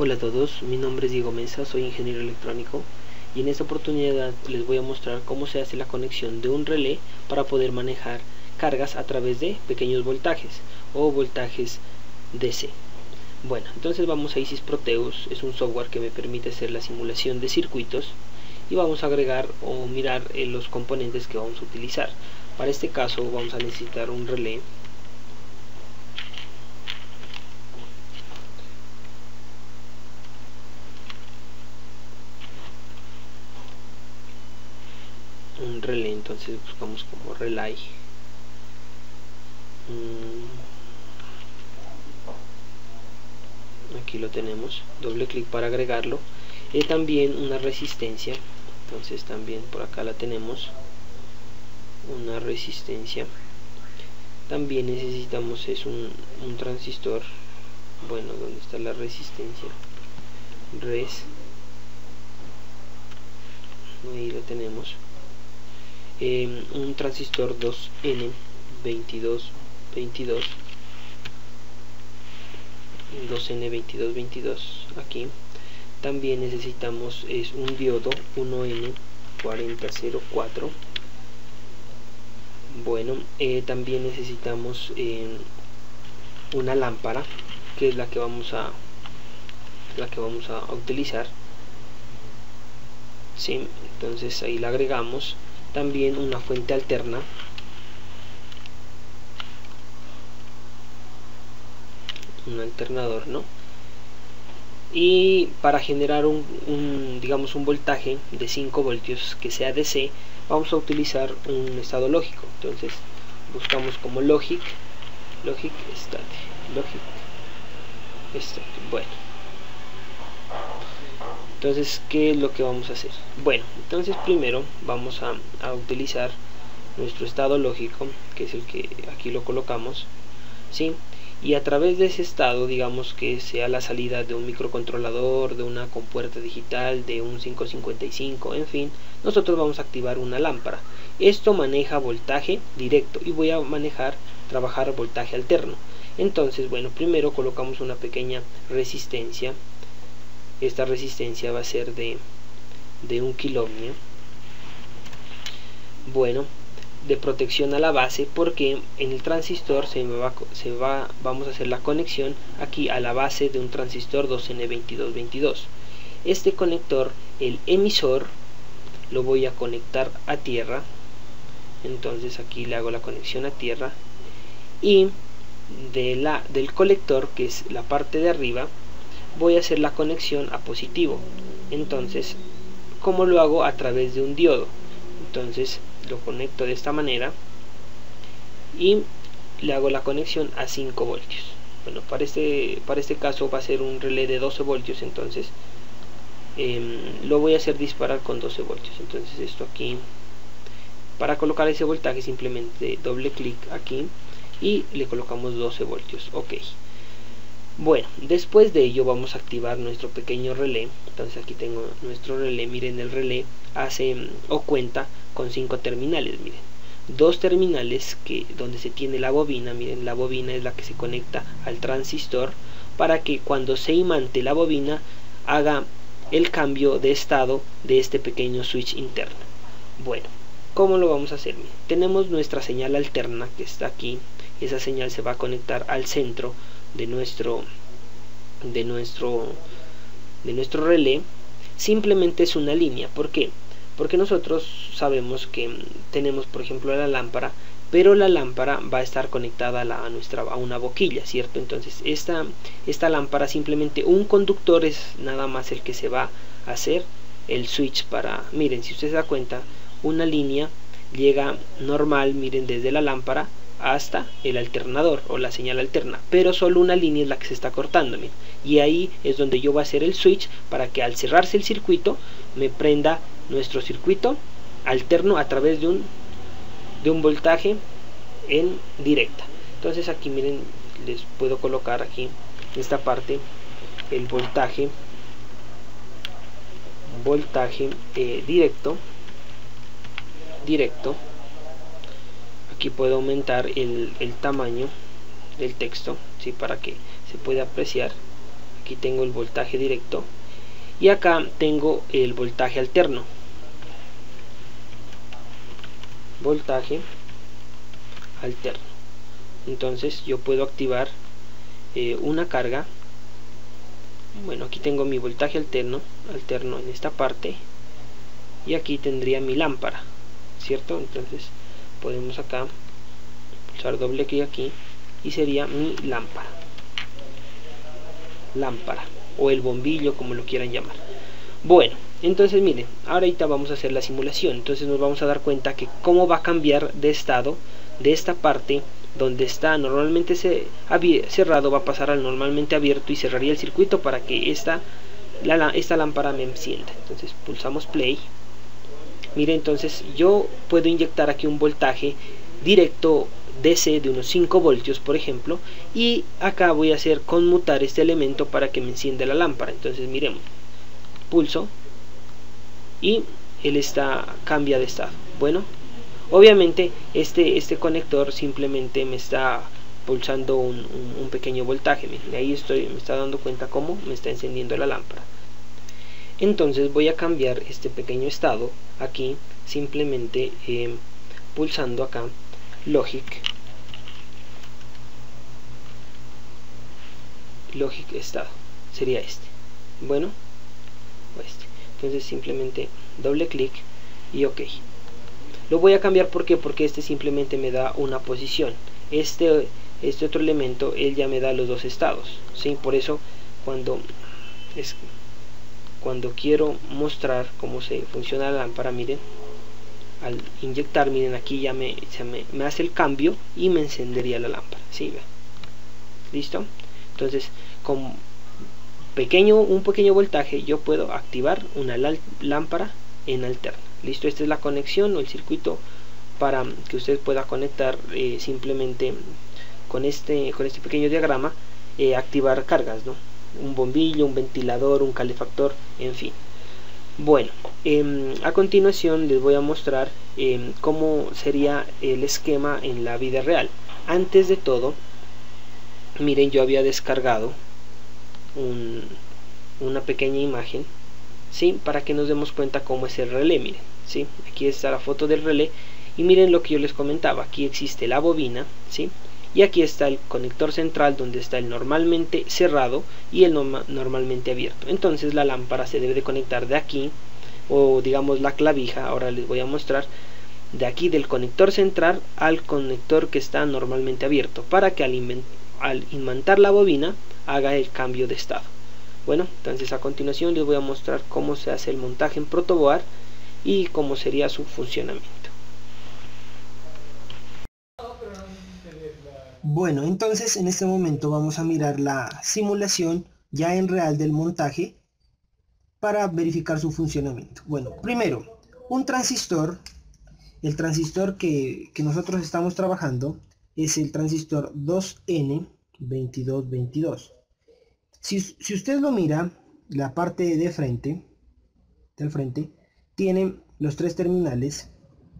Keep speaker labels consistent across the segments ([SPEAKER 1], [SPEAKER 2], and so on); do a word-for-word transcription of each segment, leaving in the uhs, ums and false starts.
[SPEAKER 1] Hola a todos, mi nombre es Diego Mesa, soy ingeniero electrónico y en esta oportunidad les voy a mostrar cómo se hace la conexión de un relé para poder manejar cargas a través de pequeños voltajes o voltajes D C. Bueno, entonces vamos a ISIS Proteus, es un software que me permite hacer la simulación de circuitos y vamos a agregar o mirar eh, los componentes que vamos a utilizar. Para este caso vamos a necesitar un relé, un relé, entonces buscamos como relay. Aquí lo tenemos, doble clic para agregarlo. Y también una resistencia, entonces también por acá la tenemos, una resistencia. También necesitamos es un, un transistor. Bueno, ¿dónde está la resistencia? Res, ahí lo tenemos. Eh, un transistor dos N veintidós veintidós, dos N veintidós veintidós. Aquí también necesitamos es un diodo uno N cuarenta cero cuatro. Bueno, eh, también necesitamos eh, una lámpara, que es la que vamos a la que vamos a utilizar. Sí, entonces ahí la agregamos. También una fuente alterna, un alternador, ¿no? Y para generar un, un digamos un voltaje de cinco voltios que sea D C, vamos a utilizar un estado lógico. Entonces buscamos como logic logic state logic state. Bueno, entonces ¿qué es lo que vamos a hacer? Bueno, entonces primero vamos a, a utilizar nuestro estado lógico, que es el que aquí lo colocamos, ¿sí? Y a través de ese estado, digamos que sea la salida de un microcontrolador, de una compuerta digital, de un quinientos cincuenta y cinco, en fin, nosotros vamos a activar una lámpara. Esto maneja voltaje directo y voy a manejar, trabajar voltaje alterno. Entonces, bueno, primero colocamos una pequeña resistencia. Esta resistencia va a ser de, de un kilo ohmio. Bueno, de protección a la base, porque en el transistor se, me va, se va vamos a hacer la conexión aquí a la base de un transistor dos N veintidós veintidós. Este conector, el emisor, lo voy a conectar a tierra. Entonces aquí le hago la conexión a tierra, y de la, del colector, que es la parte de arriba, voy a hacer la conexión a positivo. Entonces, ¿cómo lo hago? A través de un diodo. Entonces lo conecto de esta manera y le hago la conexión a cinco voltios. Bueno, para este, para este caso va a ser un relé de doce voltios, entonces eh, lo voy a hacer disparar con doce voltios. Entonces esto aquí, para colocar ese voltaje simplemente doble clic aquí y le colocamos doce voltios. Ok. Bueno, después de ello vamos a activar nuestro pequeño relé. Entonces aquí tengo nuestro relé. Miren, el relé hace o cuenta con cinco terminales. Miren, dos terminales que donde se tiene la bobina. Miren, la bobina es la que se conecta al transistor para que cuando se imante la bobina haga el cambio de estado de este pequeño switch interno. Bueno, ¿cómo lo vamos a hacer? Miren, tenemos nuestra señal alterna que está aquí. Esa señal se va a conectar al centro de nuestro de nuestro de nuestro relé. Simplemente es una línea. ¿Por qué? Porque nosotros sabemos que tenemos, por ejemplo, la lámpara, pero la lámpara va a estar conectada a, la, a nuestra a una boquilla, ¿cierto? Entonces esta esta lámpara, simplemente un conductor es nada más el que se va a hacer el switch para, miren, si usted se da cuenta, una línea llega normal, miren, desde la lámpara hasta el alternador o la señal alterna, pero solo una línea es la que se está cortando. Miren, y ahí es donde yo voy a hacer el switch para que al cerrarse el circuito me prenda nuestro circuito alterno a través de un de un voltaje en directa. Entonces aquí miren, les puedo colocar aquí en esta parte el voltaje voltaje eh, directo directo. Aquí puedo aumentar el, el tamaño del texto, ¿sí? Para que se pueda apreciar. aquí tengo el voltaje directo y acá tengo el voltaje alterno. Voltaje alterno. Entonces yo puedo activar eh, una carga. Bueno, aquí tengo mi voltaje alterno, alterno en esta parte, y aquí tendría mi lámpara, ¿cierto? Entonces podemos acá pulsar doble clic aquí y sería mi lámpara. Lámpara o el bombillo, como lo quieran llamar. Bueno, entonces miren, ahorita vamos a hacer la simulación. Entonces nos vamos a dar cuenta que cómo va a cambiar de estado de esta parte donde está normalmente se, cerrado, va a pasar al normalmente abierto y cerraría el circuito para que esta, la, esta lámpara me encienda. Entonces pulsamos play. Mire, entonces yo puedo inyectar aquí un voltaje directo D C de unos cinco voltios, por ejemplo, y acá voy a hacer conmutar este elemento para que me encienda la lámpara. Entonces miremos, pulso y él está, cambia de estado. Bueno, obviamente este, este conector simplemente me está pulsando un, un, un pequeño voltaje. Miren, ahí estoy, me está dando cuenta cómo me está encendiendo la lámpara. Entonces voy a cambiar este pequeño estado aquí simplemente eh, pulsando acá Logic Logic estado, sería este. Bueno, o este. Entonces simplemente doble clic y ok. Lo voy a cambiar ¿por qué? Porque este simplemente me da una posición. Este, este otro elemento, él ya me da los dos estados, ¿sí? Por eso cuando es cuando quiero mostrar cómo se funciona la lámpara, miren, al inyectar, miren, aquí ya me, se me, me hace el cambio y me encendería la lámpara, ¿sí? ¿Listo? Entonces con pequeño, un pequeño voltaje yo puedo activar una lámpara en alterno. Listo, esta es la conexión o el circuito para que usted pueda conectar eh, simplemente con este, con este pequeño diagrama, eh, activar cargas, ¿no? Un bombillo, un ventilador, un calefactor, en fin. Bueno, eh, a continuación les voy a mostrar eh, cómo sería el esquema en la vida real. Antes de todo, miren, yo había descargado un, una pequeña imagen, ¿sí? Para que nos demos cuenta cómo es el relé. Miren, ¿sí? Aquí está la foto del relé y miren lo que yo les comentaba. Aquí existe la bobina, ¿sí? Y aquí está el conector central donde está el normalmente cerrado y el no, normalmente abierto. Entonces la lámpara se debe de conectar de aquí, o digamos la clavija, ahora les voy a mostrar, de aquí del conector central al conector que está normalmente abierto, para que al, al imantar la bobina haga el cambio de estado. Bueno, entonces a continuación les voy a mostrar cómo se hace el montaje en protoboard y cómo sería su funcionamiento.
[SPEAKER 2] Bueno, entonces en este momento vamos a mirar la simulación ya en real del montaje para verificar su funcionamiento. Bueno, primero, un transistor, el transistor que, que nosotros estamos trabajando es el transistor dos N veintidós veintidós. Si, si usted lo mira, la parte de frente, del frente, tiene los tres terminales,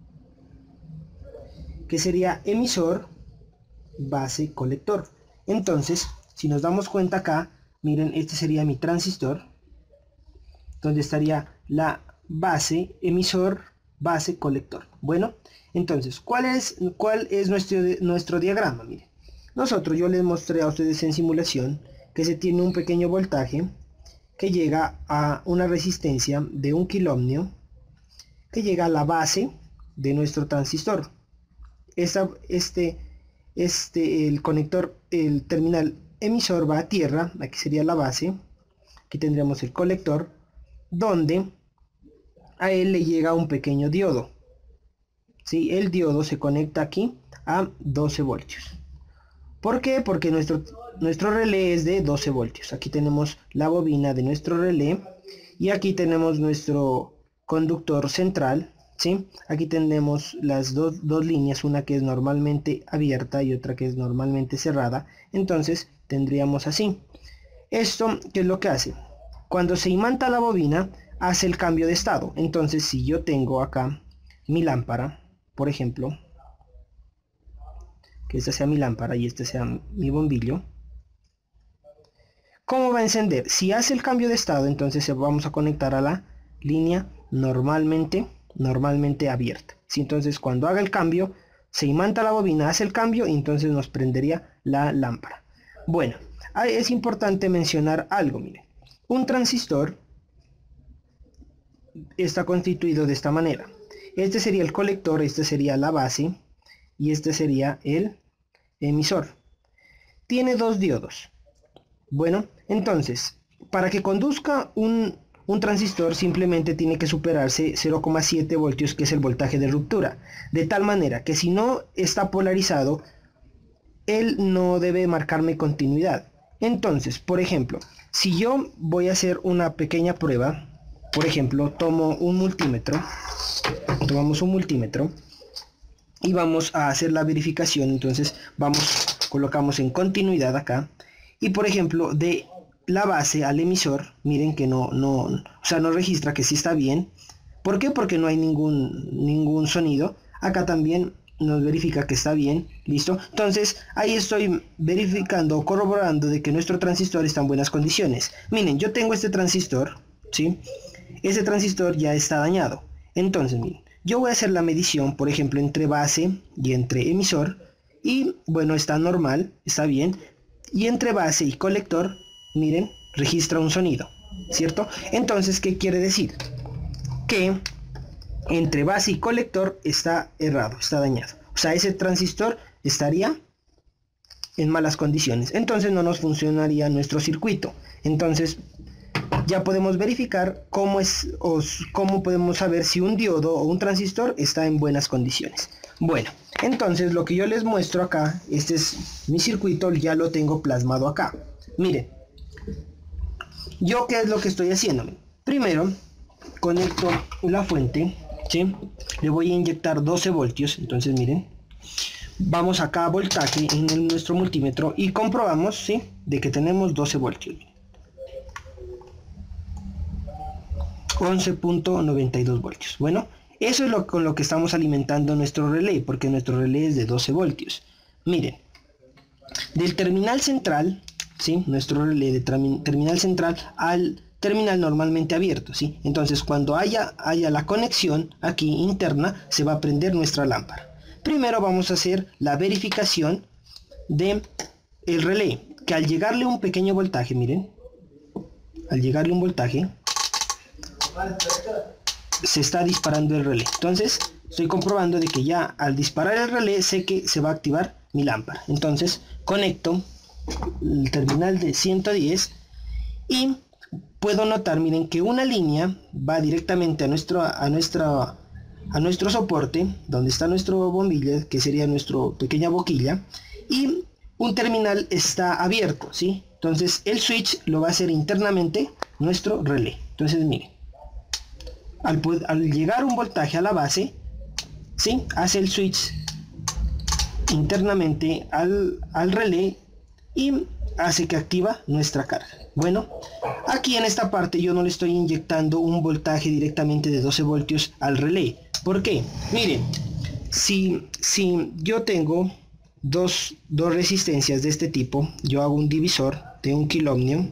[SPEAKER 2] que sería emisor, base, colector. Entonces, si nos damos cuenta acá, miren, este sería mi transistor, donde estaría la base, emisor, base, colector. Bueno, entonces, ¿cuál es, cuál es nuestro, nuestro diagrama? Miren, nosotros, yo les mostré a ustedes en simulación que se tiene un pequeño voltaje que llega a una resistencia de un kilo ohmio, que llega a la base de nuestro transistor. Esta, este Este, el conector, el terminal emisor va a tierra, aquí sería la base, aquí tendríamos el colector, donde a él le llega un pequeño diodo, ¿sí? El diodo se conecta aquí a doce voltios. ¿Por qué? Porque nuestro, nuestro relé es de doce voltios. Aquí tenemos la bobina de nuestro relé y aquí tenemos nuestro conductor central, ¿sí? Aquí tenemos las dos, dos líneas, una que es normalmente abierta y otra que es normalmente cerrada. Entonces tendríamos así. Esto, ¿qué es lo que hace? Cuando se imanta la bobina, hace el cambio de estado. Entonces, si yo tengo acá mi lámpara, por ejemplo, que esta sea mi lámpara y este sea mi bombillo, ¿Cómo va a encender? Si hace el cambio de estado, entonces vamos a conectar a la línea normalmente, normalmente abierta. ¿Sí? Entonces cuando haga el cambio, se imanta la bobina, hace el cambio y entonces nos prendería la lámpara. Bueno, es importante mencionar algo, miren. Un transistor está constituido de esta manera. Este sería el colector, este sería la base y este sería el emisor. Tiene dos diodos. Bueno, entonces, para que conduzca un, un transistor simplemente tiene que superarse cero coma siete voltios, que es el voltaje de ruptura. De tal manera que si no está polarizado, él no debe marcarme continuidad. Entonces, por ejemplo, si yo voy a hacer una pequeña prueba, por ejemplo, tomo un multímetro, tomamos un multímetro y vamos a hacer la verificación. Entonces vamos, colocamos en continuidad acá y por ejemplo de la base al emisor, miren que no, no, o sea, no registra que sí está bien. ¿Por qué? Porque no hay ningún, ningún sonido. Acá también nos verifica que está bien, listo. Entonces ahí estoy verificando o corroborando de que nuestro transistor está en buenas condiciones. Miren, yo tengo este transistor, ¿sí? Ese transistor ya está dañado. Entonces, miren, yo voy a hacer la medición, por ejemplo, entre base y entre emisor. Y bueno, está normal, está bien. Y entre base y colector, miren, registra un sonido, ¿cierto? Entonces, ¿qué quiere decir? Que entre base y colector está errado, está dañado. O sea, ese transistor estaría en malas condiciones. Entonces no nos funcionaría nuestro circuito. Entonces ya podemos verificar cómo es o cómo podemos saber si un diodo o un transistor está en buenas condiciones. Bueno, entonces lo que yo les muestro acá, este es mi circuito, ya lo tengo plasmado acá. Miren, yo qué es lo que estoy haciendo. Primero conecto la fuente, ¿sí? Le voy a inyectar doce voltios. Entonces miren, vamos acá a voltaje en el, nuestro multímetro y comprobamos, ¿sí?, de que tenemos doce voltios. once punto noventa y dos voltios. Bueno, eso es lo con lo que estamos alimentando nuestro relé, porque nuestro relé es de doce voltios. Miren, del terminal central, ¿sí?, nuestro relé de terminal central al terminal normalmente abierto, ¿sí? Entonces cuando haya, haya la conexión aquí interna, se va a prender nuestra lámpara. Primero vamos a hacer la verificación de el relé, que al llegarle un pequeño voltaje, miren, al llegarle un voltaje, se está disparando el relé. Entonces estoy comprobando de que ya al disparar el relé sé que se va a activar mi lámpara. Entonces conecto el terminal de ciento diez y puedo notar, miren, que una línea va directamente a nuestro a nuestra a nuestro soporte, donde está nuestro bombilla, que sería nuestra pequeña boquilla, y un terminal está abierto, ¿sí? Entonces el switch lo va a hacer internamente nuestro relé. Entonces miren, al, al llegar un voltaje a la base, ¿sí?, hace el switch internamente al, al relé y hace que activa nuestra carga. Bueno, aquí en esta parte yo no le estoy inyectando un voltaje directamente de doce voltios al relé. ¿Por qué? Miren, si, si yo tengo dos, dos resistencias de este tipo, yo hago un divisor de un kilo ohmio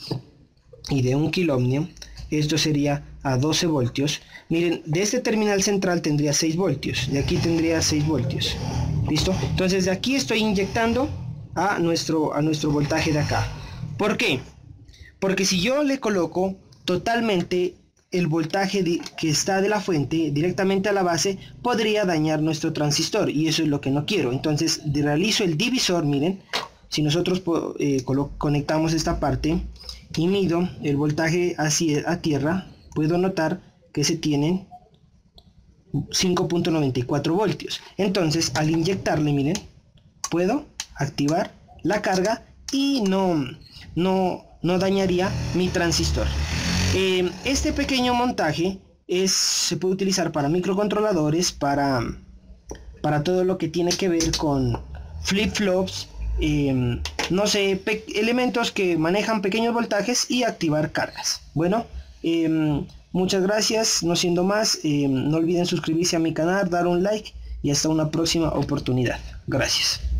[SPEAKER 2] y de un kilo ohmio, esto sería a doce voltios. Miren, de este terminal central tendría seis voltios, de aquí tendría seis voltios. ¿Listo? Entonces de aquí estoy inyectando a nuestro, a nuestro voltaje de acá. ¿Por qué? Porque si yo le coloco totalmente el voltaje de, que está de la fuente directamente a la base, podría dañar nuestro transistor y eso es lo que no quiero. Entonces realizo el divisor. Miren, si nosotros eh, conectamos esta parte y mido el voltaje hacia a tierra, puedo notar que se tienen cinco punto noventa y cuatro voltios. Entonces al inyectarle, miren, puedo activar la carga y no, no, no dañaría mi transistor. Eh, este pequeño montaje es, se puede utilizar para microcontroladores, para, para todo lo que tiene que ver con flip-flops, eh, no sé, elementos que manejan pequeños voltajes y activar cargas. Bueno, eh, muchas gracias, no siendo más, eh, no olviden suscribirse a mi canal, dar un like y hasta una próxima oportunidad. Gracias.